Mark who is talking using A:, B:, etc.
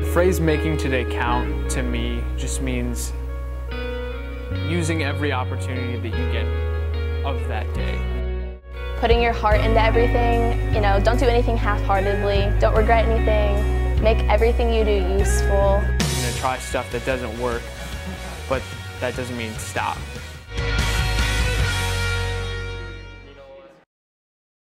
A: phrase "making today count" to me just means using every opportunity that you get of that day.
B: Putting your heart into everything, don't do anything half-heartedly, don't regret anything, make everything you do useful.
A: You're gonna try stuff that doesn't work, but that doesn't mean stop.